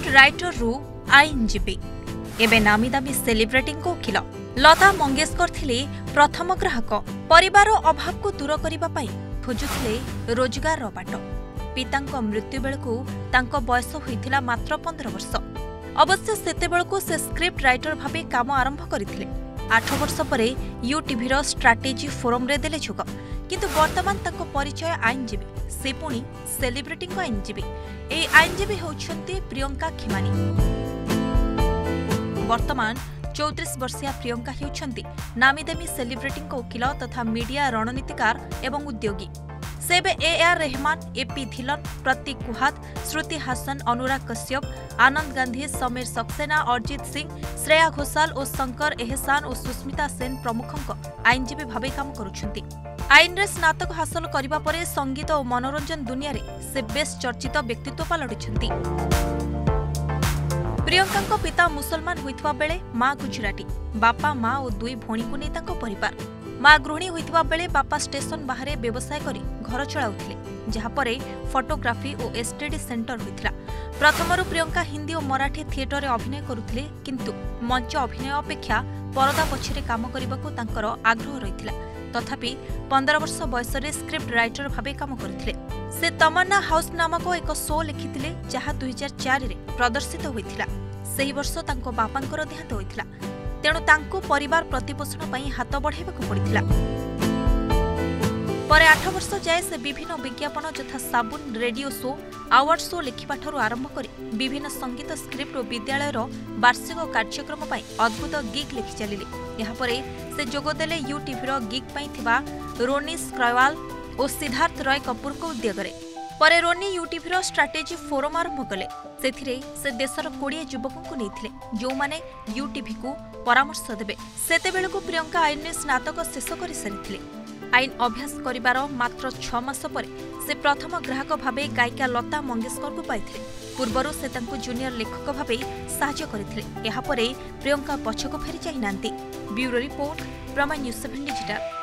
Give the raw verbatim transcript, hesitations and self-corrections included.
Script writer रु आईनजीवी एबे नामी दामी सेलिब्रिटी को वकिल लता मंगेशकर थिले प्रथम ग्राहक परिवार अभाव को दूर करने पाई खोजुथिले रोजगार बाट पिता मृत्यु बेलू तांको बयस होइथिला मात्र पंद्रह वर्ष अवश्य सेते बेलू से स्क्रिप्ट राइटर भाबे काम आरंभ करथिले आठ वर्ष परे यूटीवी रो स्ट्राटेजी फोरम रे देले छुक किंतु वर्तमान तांको परिचय आईनजीवी से पुणी सेलिब्रिटी को आईनजीवी ए आईनजीवी होउछन्ती प्रियंका खिमानी वर्तमान चौंतीस वर्षीय प्रियंका हेउछन्ती नामीदामी सेलिब्रिटी वकिल तथा मीडिया रणनीतिकार एवं उद्योगी सेबे A R Rahman AP Dhillon Prateek Kuhad Shruti Haasan Anurag Kashyap Anand Gandhi Sameer Saxena Arijit Singh Shreya Ghoshal और शंकर एहसान और सुस्मिता सेन प्रमुखों आईनजीवी भावे काम करुछन्ती आईन रे स्नातक हासिल करिबा परे संगीत और मनोरंजन दुनिया रे से बेस चर्चित व्यक्तित्व पलटिछन्ती प्रियंका पिता मुसलमान होइतबा बेले मां गुजराती बापा मां और दुई भौणी को नै तांको परिवार मां गृहिणी होइतबा बेले बापा स्टेशन बाहरे व्यवसाय करी घर चलाउथिले जहा परे फोटोग्राफी और एसटीडी सेंटर होइथिला प्रथमरु प्रियंका हिंदी और मराठी थिएटर रे अभिनय करुथिले किंतु मंच अभिनय अपेक्षा परदा पछरे काम करबाको तांकर आग्रह रहिथिला तथापि पंद्रह वर्ष बयस रे स्क्रिप्ट राइटर भाबे काम करथिले से तमन्ना हाउस नामक एक शो लिखिथिले जहा दो हज़ार चार रे प्रदर्शित होइथिला सेही वर्ष तांको बापांकर देहांत होइथिला तेणु तांको परिवार प्रतिपोषण पई हाथ बढ़ाइबाको पड़िथिला परे आठ वर्ष जाए से विभिन्न विज्ञापन यथा साबुन रेडियो शो आवार्ड शो लिखिबाठू आरंभ करी विभिन्न संगीत स्क्रिप्ट और विद्यालय वार्षिक कार्यक्रम पई अद्भुत गिग लिखि चलिले यहा परे से जोगदेले यूटीवी रो गिग पई थिबा रोनी स्क्रवाल और सिद्धार्थ रॉय कपूर को उद्योगरे परे रोनी यूटीवी रो स्ट्रैटेजी फोरम आरंभ कले सेथिरे से देशर बीस युवकों को नैथिले जो माने यूटीवी को परामर्श देबे सेते बेले को प्रियंका आईन में स्नातक शेष करि सारिथिले आईन अभ्यास करिबार मात्र छह मास परे से प्रथम ग्राहक भाबे गायिका लता मंगेशकर को पाइथिले पूर्वरु से तांको जूनियर लेखक भाबे सहायता करथिले एहा परे प्रियंका पछको फेरी जाई नांती bureau report Prameya news seven digital.